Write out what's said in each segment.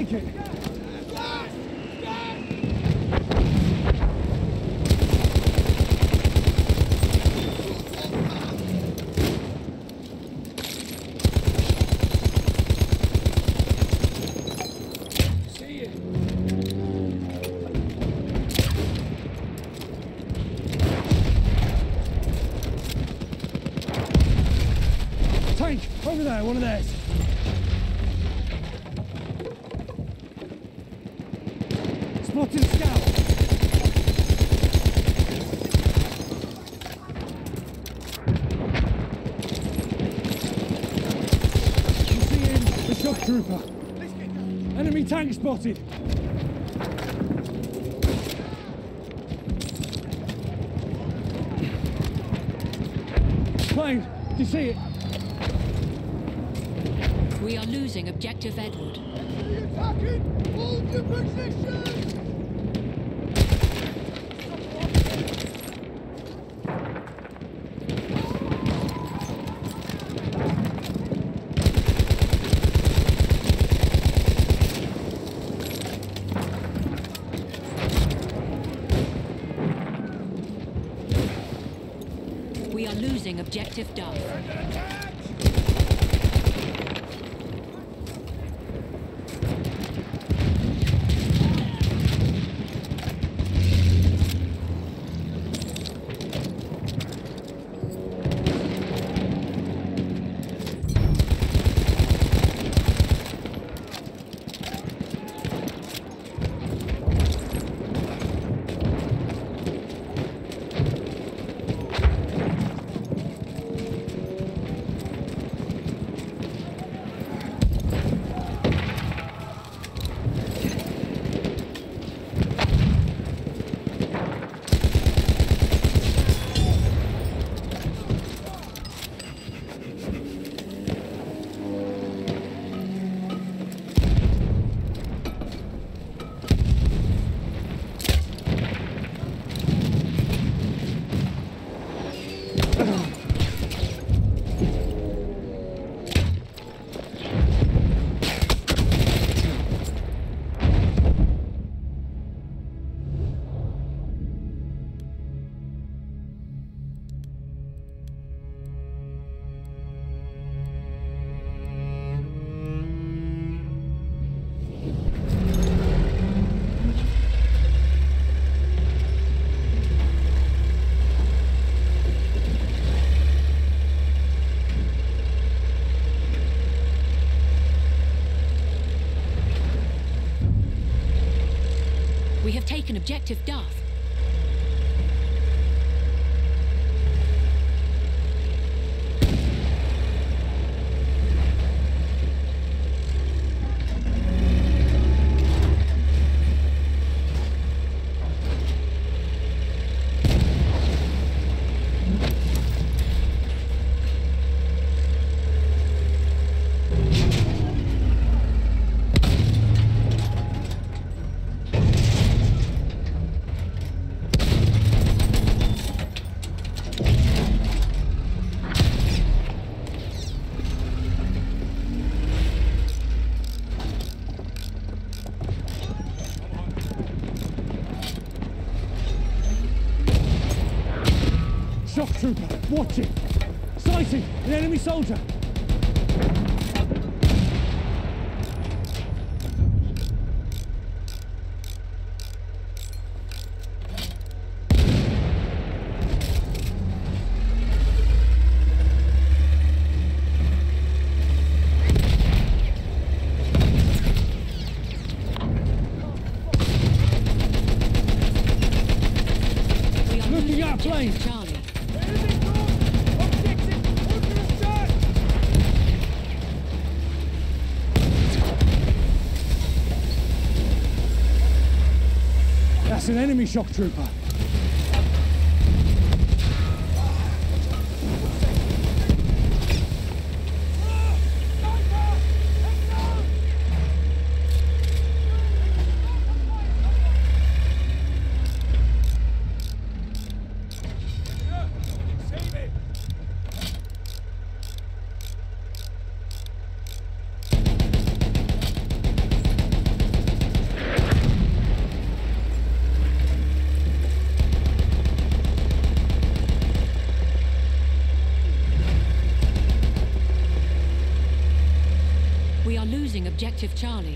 take it. Tank, over there, one of theirs. Spotted a scout. You see him, the shock trooper. Enemy tank spotted. Plane, do you see it? We are losing objective Edward. Enemy attacking! Hold your positions! We are losing objective Duff. We have taken objective Duff. Shock trooper, watch it! Sighting, an enemy soldier! Looking at a plane! Charlie. That's an enemy shock trooper. objective Charlie.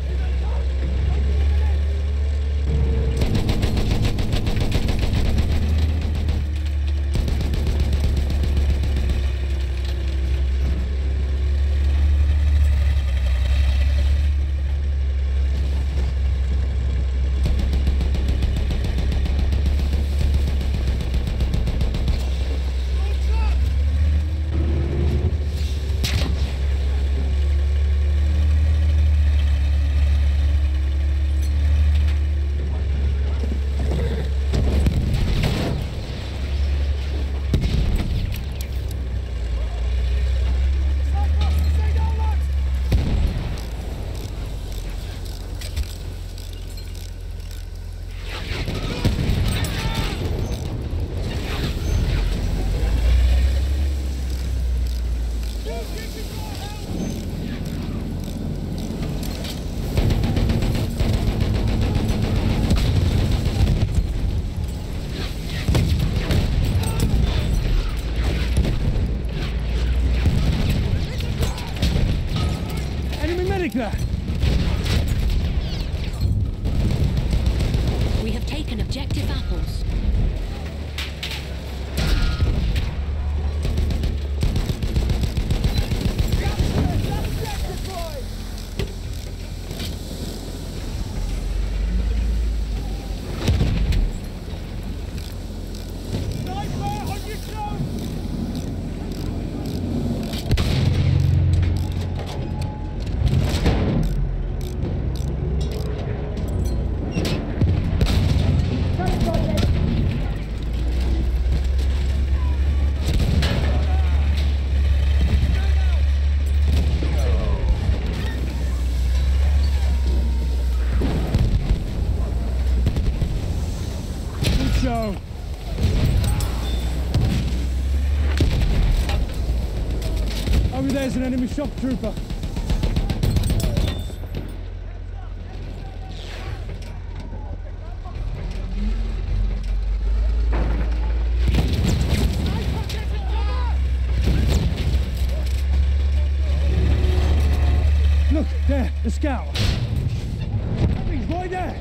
There. We have taken objective apples. Show. Over there's an enemy shock trooper. Look, there, the scout. He's right there.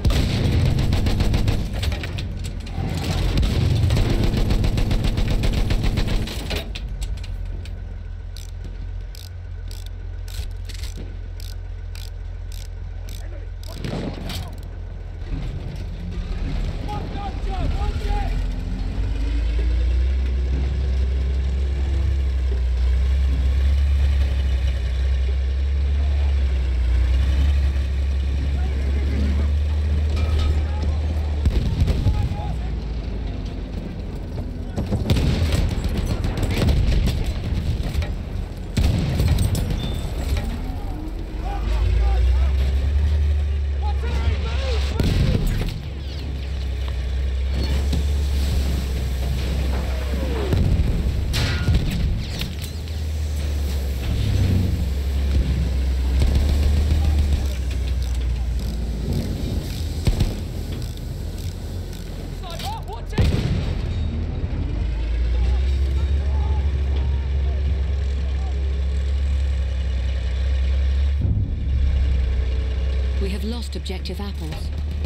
We have lost objective apples.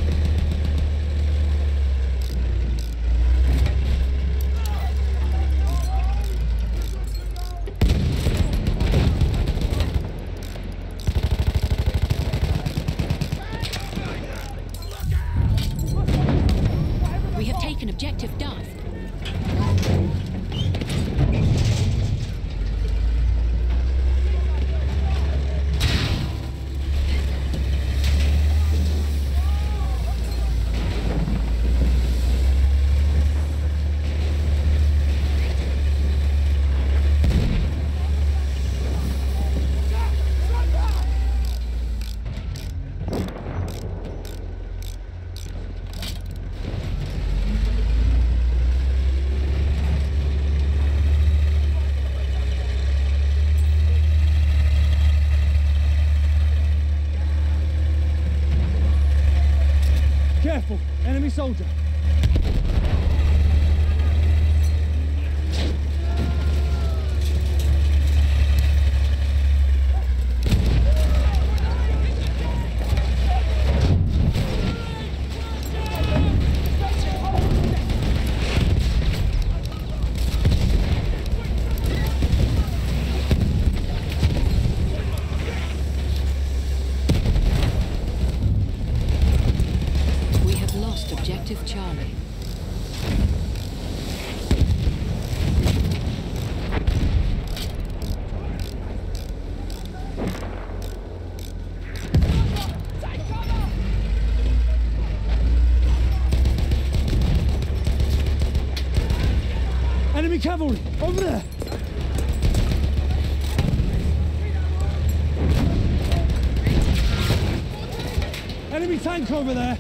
We have taken objective Duff. Careful, enemy soldier. Enemy cavalry! Over there! Enemy tank over there!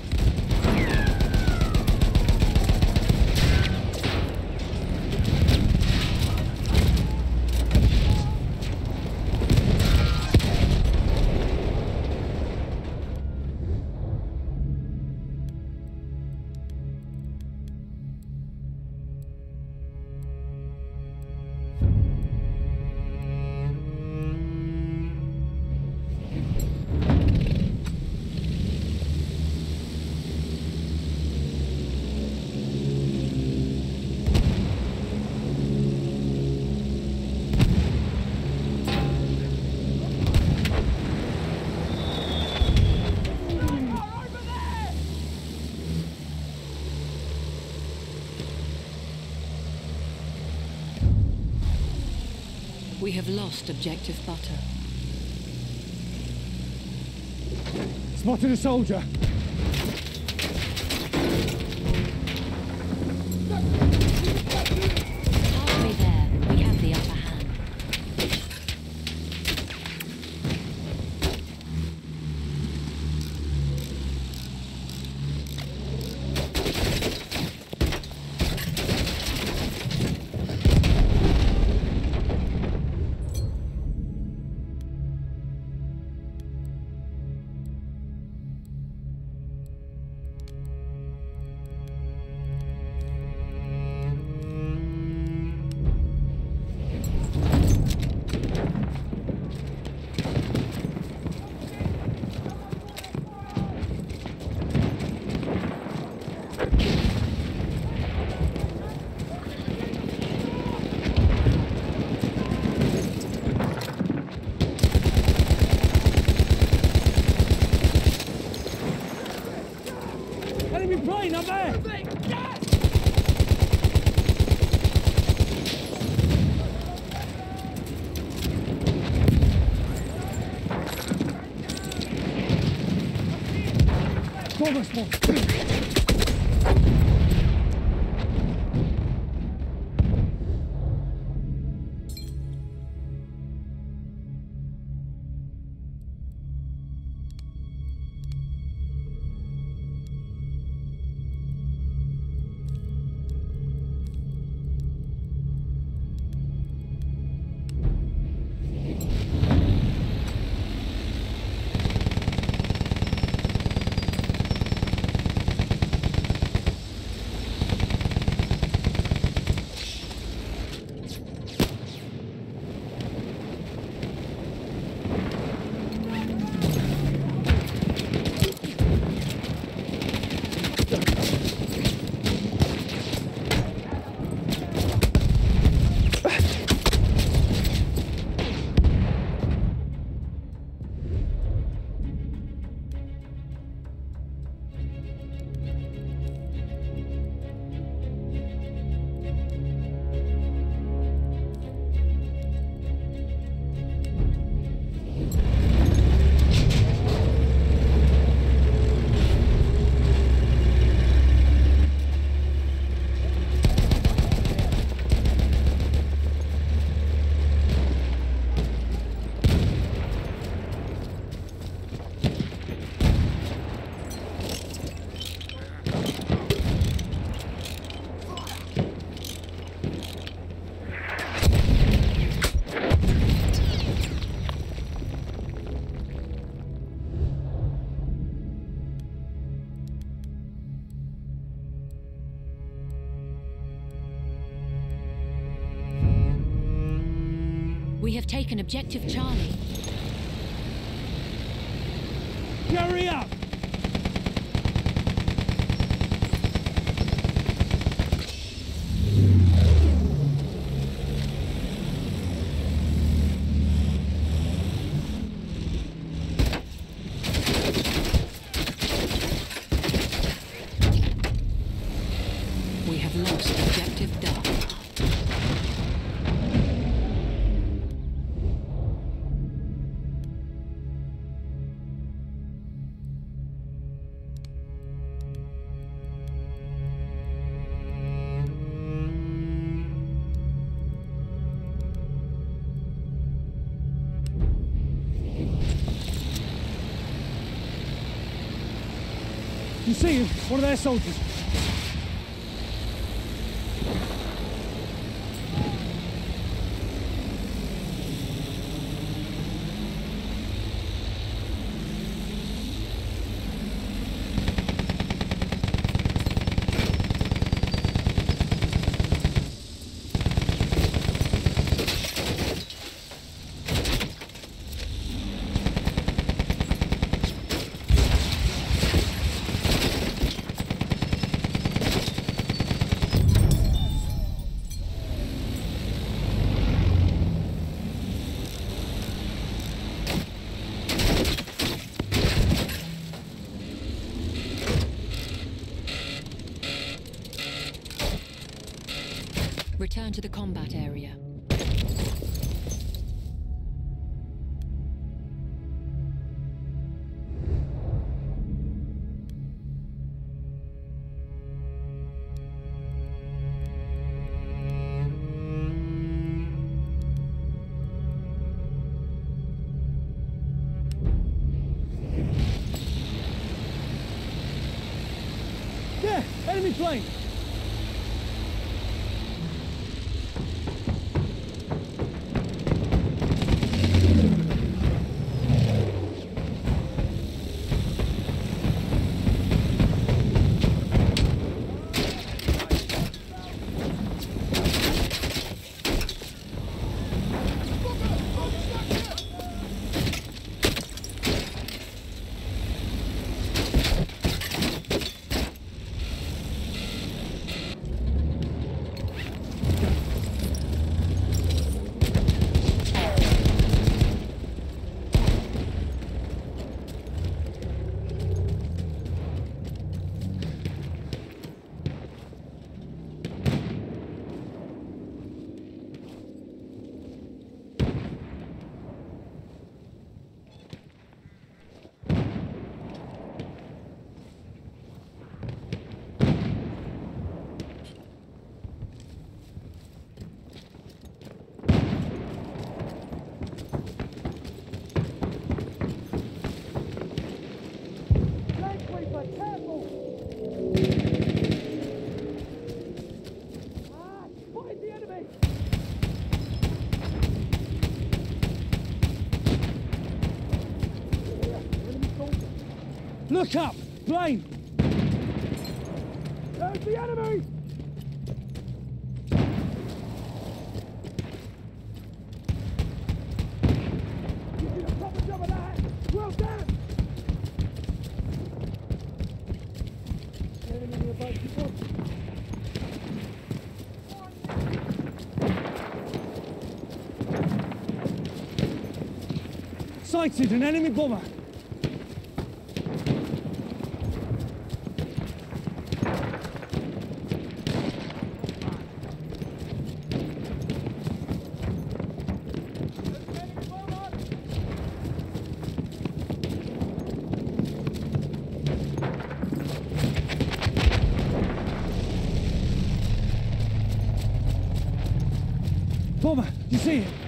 We have lost objective butter. Spotted a soldier! Halfway there, we have the upper hand. Enemy plane up there! Toma, We have taken objective Charlie. Hurry up! We have lost objective Duff. You see him? One of their soldiers. Return to the combat area. Yeah, enemy plane. Look up! Plane! There's the enemy! You did a proper job of that! Well done! Enemy nearby, keep on. Sighted an enemy bomber! Bomber, you see it?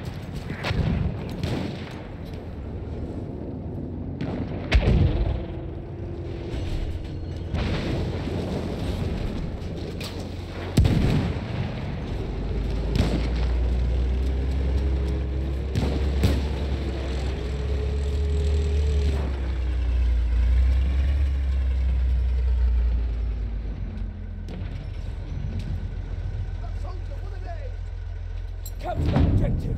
Capture that objective!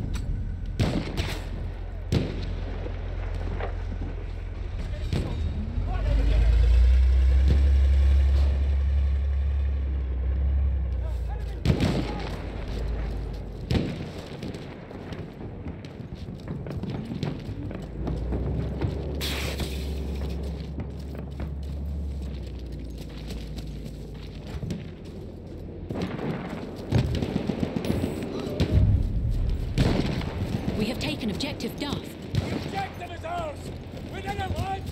We have taken objective Duff. The objective is ours! We did it once!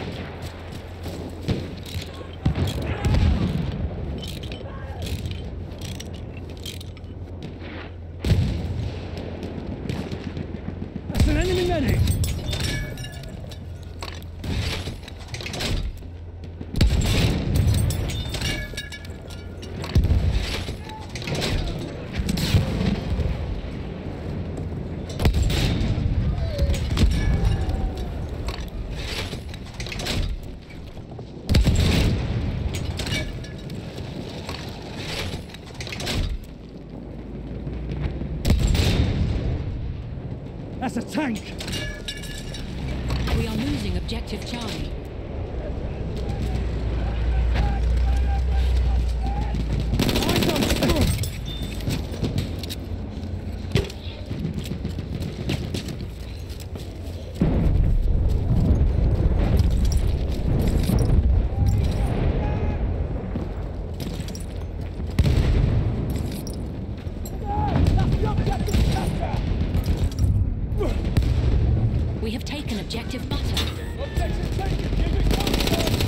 That's an enemy medic! That's a tank! We are losing objective Charlie. We have taken objective butter. Objective taken. Keep it coming.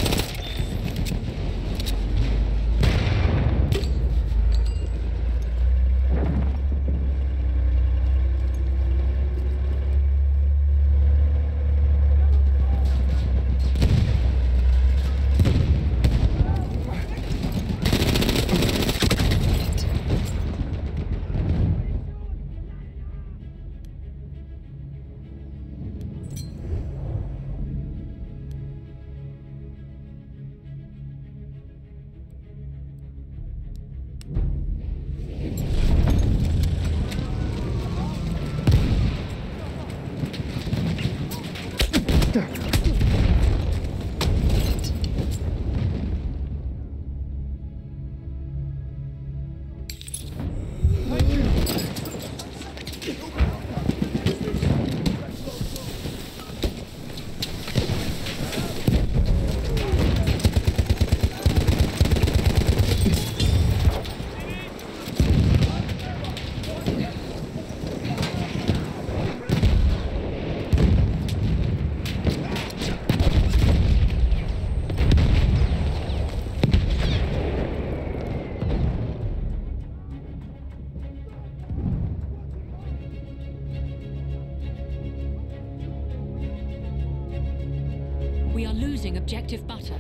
We are losing objective butter.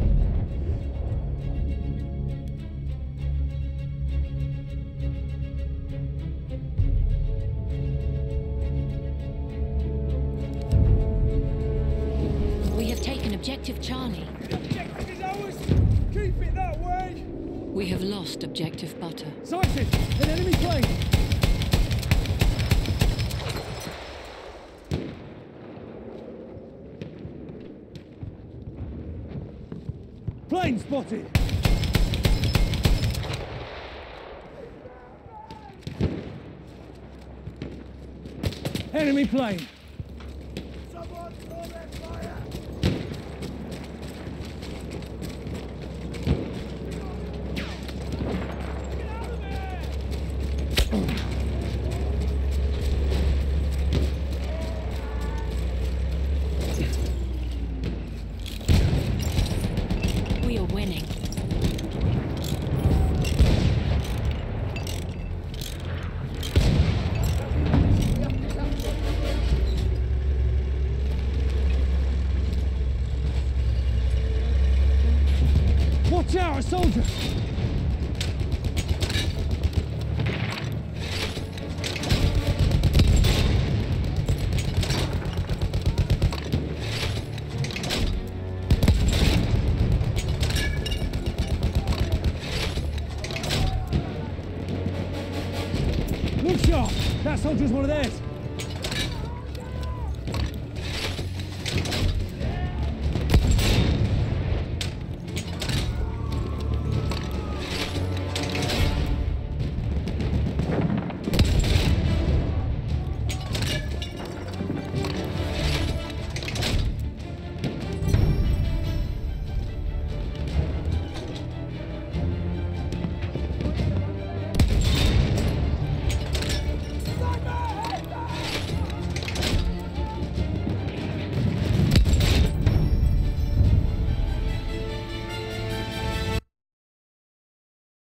We have taken objective Charlie. The objective is ours. Keep it that way. We have lost objective butter. Sighted! An enemy plane! Plane spotted! Enemy plane! Someone call their fire. Get out of there. We are winning. Watch out, a soldier! Look sharp! That soldier's one of theirs!